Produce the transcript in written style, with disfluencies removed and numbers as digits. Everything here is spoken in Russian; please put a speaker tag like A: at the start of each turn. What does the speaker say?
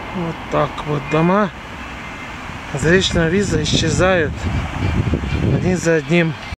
A: Вот так вот дома зрительного виза исчезают один за одним.